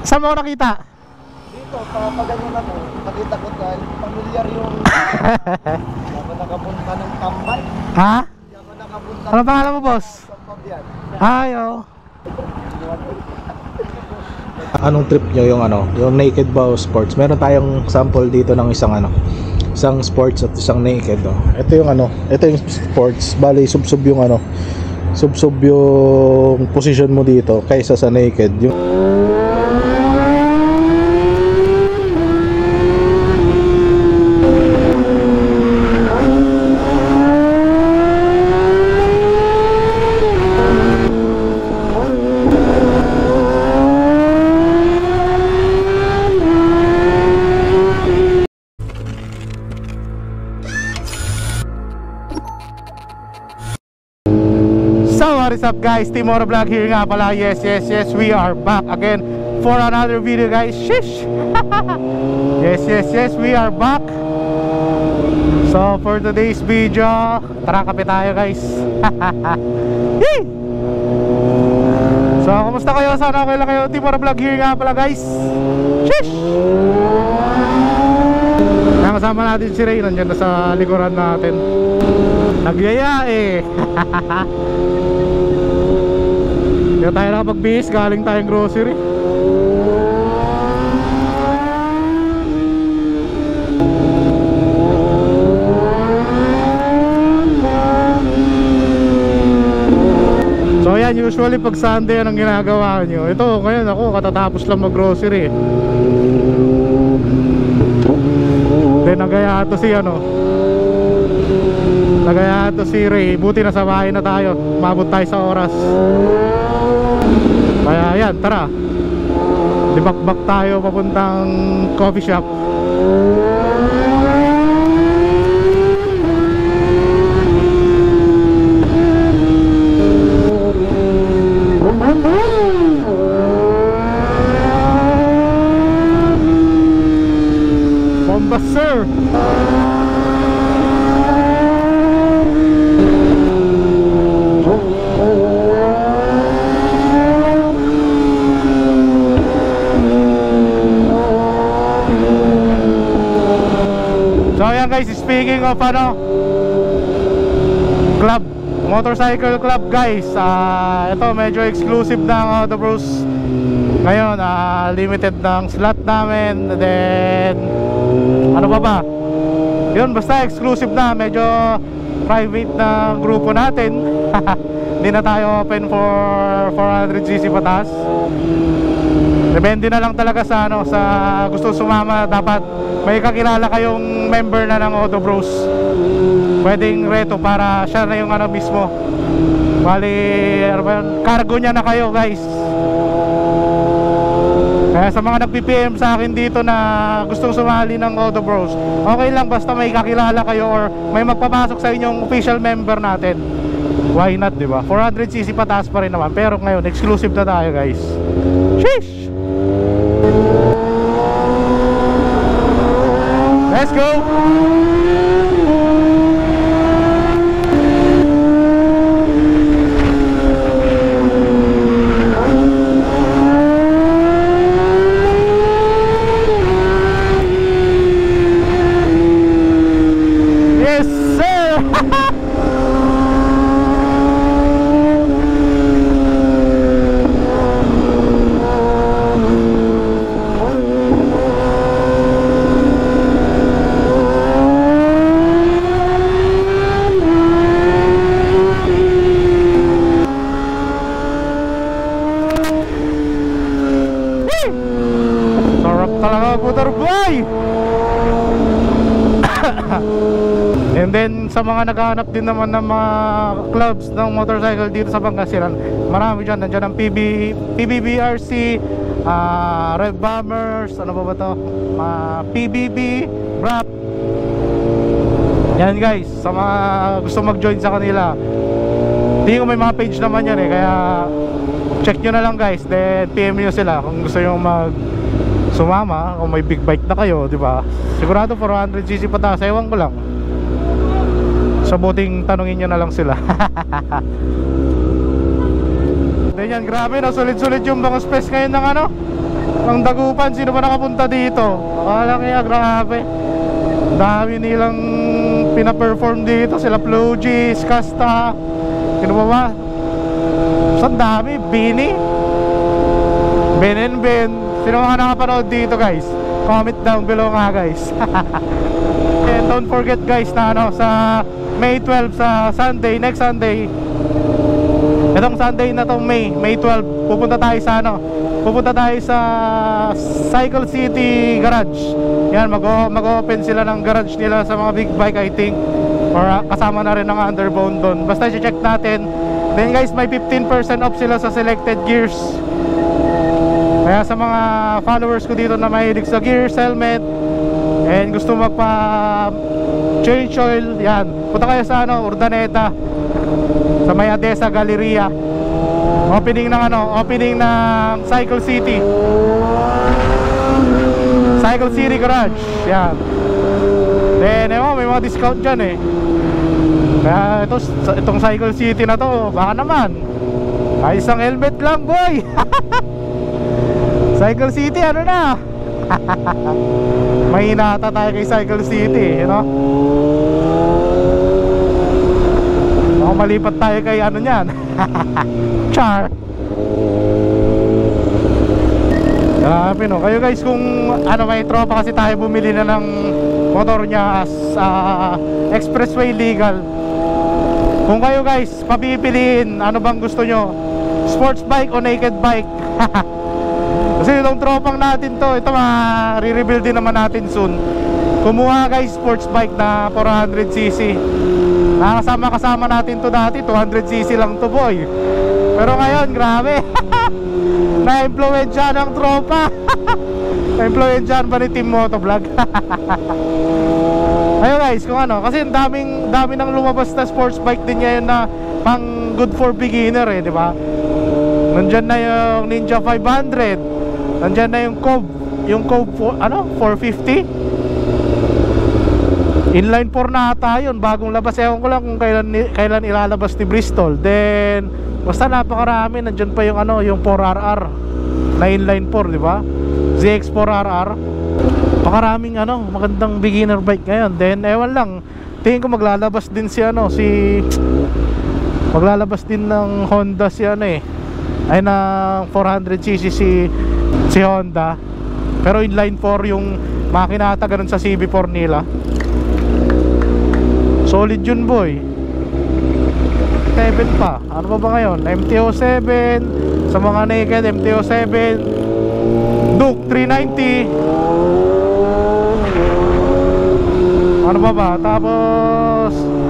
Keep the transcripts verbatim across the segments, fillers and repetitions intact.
Saan mo ako nakita? Dito, pag ano na ko, nakita ko dahil familiar yung hindi ako nakapunta ng tambay. Ha? Hindi ako nakapunta. Ano pangalan mo, boss? Ayo. Anong trip nyo yung ano, yung naked ba o sports? Meron tayong sample dito ng isang ano, isang sports at isang naked, oh. Ito yung ano, ito yung sports. Bali sub-sub yung ano, sub-sub yung position mo dito kaysa sa naked. Yung What is up guys, Team Motovlog here nga pala. Yes, yes, yes, we are back again for another video guys. Shish! Yes, yes, yes, we are back. So for today's video, tara kape tayo guys. Yee! So kumusta kayo? Sana okay lang kayo. Team Motovlog here nga pala guys. Shish! Kasama natin si Ray, nandiyan na sa likuran natin. Nagyaya eh. Hindi tayo nakapag-bihis, galing tayong grocery. So yan, usually pag Sunday yan ang ginagawa nyo. Ito, ngayon ako, katatapos lang mag-grocery. Then nagaya to si ano, nagaya to si Ray. Buti na sa bahay na tayo, umabot tayo sa oras. Kaya yan, tara, dibakbak tayo papuntang coffee shop. Bomba sir. So yan guys, speaking of ano, club, motorcycle club guys, uh, ito medyo exclusive ng Auto Bros ngayon, uh, limited ng slot namin. Then ano pa ba, yun, basta exclusive na, medyo private na grupo natin. Hindi na tayo open for four hundred c c patas. Depende na lang talaga sa ano, sa gusto sumama. Dapat may kakilala kayong member na ng Auto Bros, pwedeng reto para siya na yung ano mismo. Bali, ano ba yun? Cargo niya na kayo guys. Kaya sa mga nag-P P M sa akin dito na gustong sumali ng Auto Bros, okay lang basta may kakilala kayo or may magpapasok sa inyong official member natin. Why not, diba? four hundred c c pataas pa rin naman, pero ngayon exclusive na tayo guys. Sheesh! Let's go! Yes sir! Sarap talaga motor boy. And then sa mga naghahanap din naman ng mga clubs ng motorcycle dito sa Pangasinan, marami dyan. Nandiyan ang P B, P B B R C, uh, Red Bombers, ano ba ba to, uh, P B B, B R A P. Yan guys, sa mga gusto mag-join sa kanila. Hindi ko may mga page naman yan eh, kaya check nyo na lang guys. Then P M nyo sila kung gusto nyo mag sumama, kung may big bike na kayo, di ba? Sigurado four hundred c c pataas, ewan ko lang. So buting tanungin nyo na lang sila. Then yan, grabe no, sulit-sulit yung mga space ngayon ng ano, Ang Dagupan, sino ba nakapunta dito? Akala kaya, grabe. Dami nilang pina-perform dito. Sila Flogis, Casta. Sino ba ba? Saan dami? Bini? Ben and Ben. Sino mga nakapanood dito guys? Comment down below nga guys. And don't forget guys na ano, sa May twelfth sa Sunday, next Sunday, itong Sunday na tong May, May twelfth, pupunta tayo sa ano, pupunta tayo sa Cycle City Garage. Yan, mag-open sila ng garage nila sa mga big bike I think, or uh, kasama na rin ng Underbone doon. Basta i-check natin. Then guys, may fifteen percent off sila sa selected gears. Kaya sa mga followers ko dito na mahilig sa gears, helmet, and gusto magpa change oil, yan, punta kayo sa ano, Urdaneta, sa may Adesa Galleria. Opening ng ano, opening ng Cycle City Cycle City Garage. Yan. Then, ewan, may mga discount dyan eh. Kaya ito, itong Cycle City na to, baka naman ay isang helmet lang boy. Cycle City, ano na? May hinata tayo kay Cycle City, you know? Baka malipat tayo kay ano nyan. Char. Grabe no. Kayo guys, kung ano, may tropa kasi tayo bumili na ng motor niya as uh, expressway legal. Kung kayo guys papipiliin, ano bang gusto nyo? Sports bike o naked bike? Kasi itong tropang natin to, ito ma-re-rebuild din naman natin soon. Kumuha guys sports bike na four hundred c c. Nakasama-kasama natin to dati, two hundred c c lang to boy. Pero ngayon, grabe. Na-influensya ng tropa. Na-influensya ba ni Team Motovlog? Ayun guys, kung ano, kasi daming dami nang lumabas na sports bike din ngayon na pang good for beginner eh, di ba? Nandyan na yung Ninja five hundred. Nandyan na yung Cove, yung Cove for, ano, four fifty. Inline four na ata yun, bagong labas. Ewan ko lang kung kailan, kailan ilalabas ni Bristol. Then, basta napakarami. Nandyan pa yung ano, yung four R R na inline four, di ba? Z X four R R. Pakaraming ano, magandang beginner bike ngayon. Then, ewan lang, tingin ko maglalabas din si ano, si maglalabas din ng Honda si ano eh, ay ng four hundred c c si si Honda, pero inline four yung makina ata ganun sa C B four nila. Solid yun boy. seven pa, ano pa ba ngayon? M T oh seven sa mga naked, M T oh seven, Duke three ninety, ano pa ba? Tapos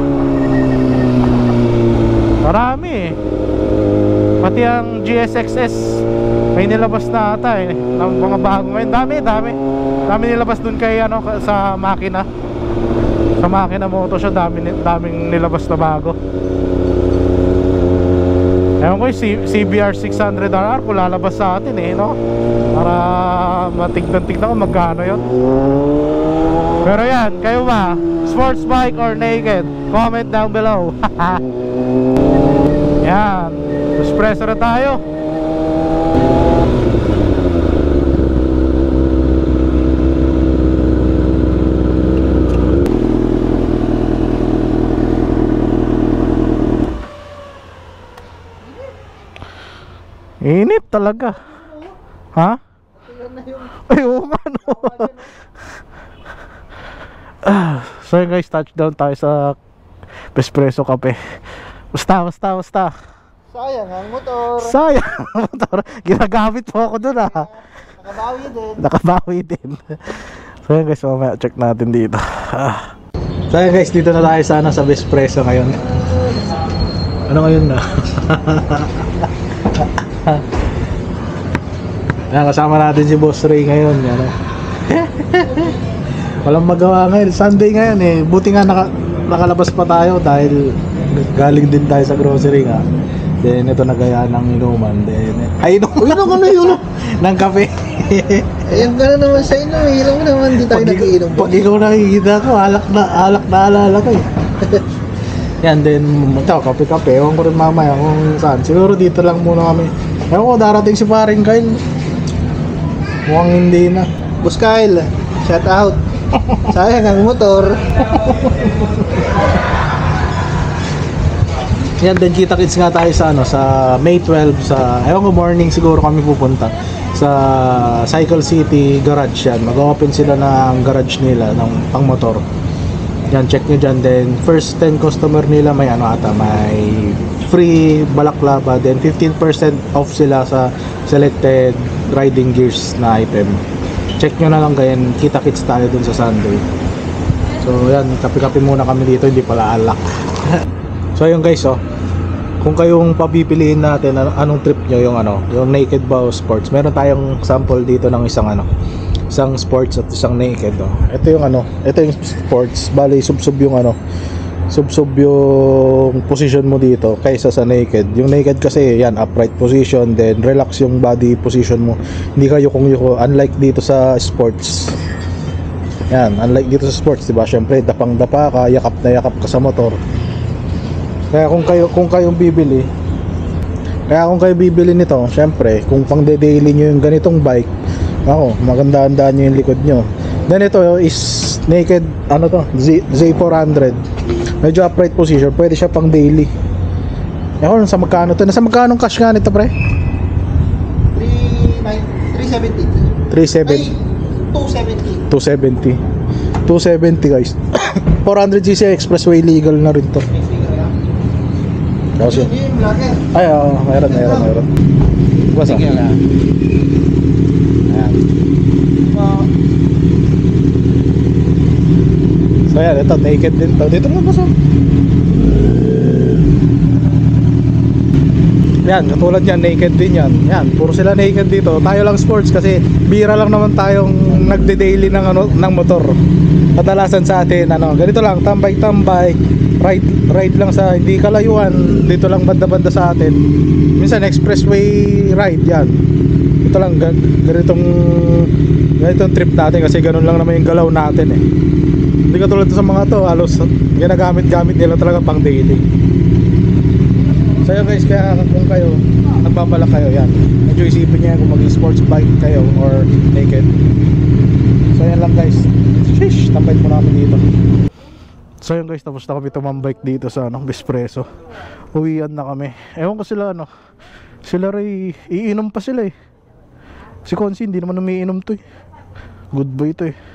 marami eh. Pati ang G S X S may nilabas na ata eh, ng mga bago ngayon. Dami, dami Dami nilabas dun kay ano, sa makina. Sa makina moto siya, dami, daming nilabas na bago. Ewan ko yung C B R six hundred R R kung lalabas sa atin eh, no? Para matignan-tignan ko magkano yun. Pero yan, kayo ba? Sports bike or naked? Comment down below. Yan, espresso na tayo. Init talaga. Ha? Ay, oo nga no. Ah, so yun guys, touchdown tayo sa Espresso Cafe. Basta, basta, basta. Sayang ang motor. Sayang ang motor. Ginagamit po ako dun ah. Nakabawi din. Nakabawi din. So yun guys, mamaya check natin dito. Ah. So yun guys, dito na tayo sana sa Espresso ngayon. Ano ngayon na? Ayan, kasama natin si Boss Ray ngayon. Ano? Walang magawa ngayon, Sunday ngayon eh. Buti nga naka, nakalabas pa tayo dahil galing din tayo sa grocery nga. Then ito nagaya ng inuman. Then ay inom Uy, ano na yun? ng kape. Ayun ka na naman sa inyo. Hilang naman, di tayo nagiinom. Pag ikaw nakikita ko, alak na alak na alala ko eh. Yan, then ito, kape-kape. Ewan ko rin mamaya kung saan. Siguro dito lang muna kami. Ewan ko, darating si paring Kyle. Mukhang hindi na. Boss Kyle, shout out. Sayang ang motor. Yan din, kita-kits nga tayo sa ano, sa May twelve sa ewan ko, morning siguro kami pupunta sa Cycle City Garage. Yan, mag-open sila ng garage nila ng pang-motor. Yan, check nyo dyan. Then first ten customer nila may ano ata, may free balaklava, then fifteen percent off sila sa selected riding gears na item. Check nyo na lang, ganyan, kita-kits tayo dun sa Sunday. So yan, kape-kape muna kami dito, hindi pala alak. So ayun guys, oh, kung kayong papipiliin natin an anong trip nyo, yung ano, yung naked ba o sports, meron tayong sample dito ng isang ano, isang sports at isang naked, oh. Ito yung ano, ito yung sports, bali sub-sub yung ano, sub-sub yung position mo dito kaysa sa naked. Yung naked kasi yan, upright position, then relax yung body position mo, hindi ka yukong-yuko, unlike dito sa sports. Yan, unlike dito sa sports, diba, syempre dapang-dapa ka, yakap na yakap ka sa motor. Kaya kung kayo kung kayong bibili, kaya kung kayo bibili nito, syempre kung pang daily nyo yung ganitong bike, ako, maganda-handaan nyo yung likod nyo. Then ito is naked, ano to, Z four hundred, medyo upright position, pwede siya pang daily. Ako, nasa magkano to? Nasa magkano cash nga nito, pre? three seventy. three seventy. two seventy. two seventy. two seventy guys. four hundred c c expressway legal na rin to. Kasi, Yung vlogger. ay, oo, mayroon, mayroon, mayroon. Basta. Sige lang. Ayan. Uh, So yan, ito, naked din to. Dito naman basta. Yan, katulad yan, naked din yan. Yan, puro sila naked dito. Tayo lang sports kasi bira lang naman tayong nagde-daily ng, ano, ng motor. Kadalasan sa atin, ano, ganito lang, tambay-tambay, ride, ride lang sa hindi kalayuan, dito lang banda-banda sa atin. Minsan expressway ride yan. Ito lang, ganitong, ganitong trip natin kasi ganun lang naman yung galaw natin eh. Hindi katulad sa mga to, halos ginagamit-gamit nila talaga pang daily. So yun guys, kaya kung kayo nagbabalak kayo, yan, medyo isipin nyo yan kung maging sports bike kayo or naked. So yan lang guys. Shish, tambay mo namin dito. So yun guys, tapos na kami tumambike dito sa ano, Bespresso. Uwian na kami. Ewan ko sila ano, sila rin iinom pa sila eh. Si Consi hindi naman umiinom to eh. Good boy to eh.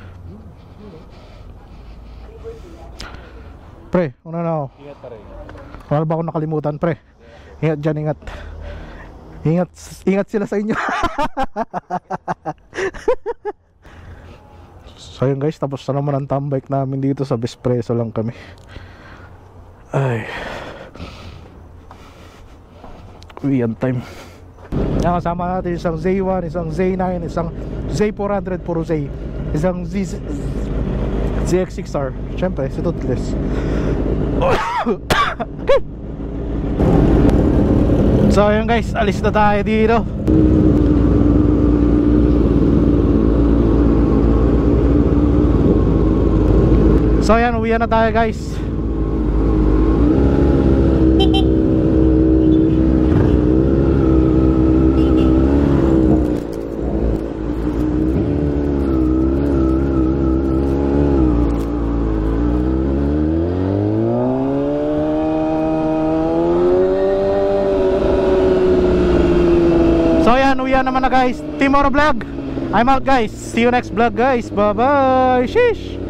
Pre, una na ako. Ingat pa rin. Wala ba akong nakalimutan, pre? Ingat dyan, ingat. Ingat, ingat sila sa inyo. So yun guys, tapos na naman ang tambike namin dito sa Bespresso lang kami. Ay. Uwian time. Yan, kasama natin isang Z one, isang Z nine, isang Z four hundred, puro Z. Isang Z Z X six R. Siyempre, si Toothless. Okay. So yun guys, alis na tayo dito. So yan, uwian na tayo guys. So yan, uwian naman na guys. Team Oro Vlog, I'm out guys. See you next vlog guys. Bye bye. Sheesh.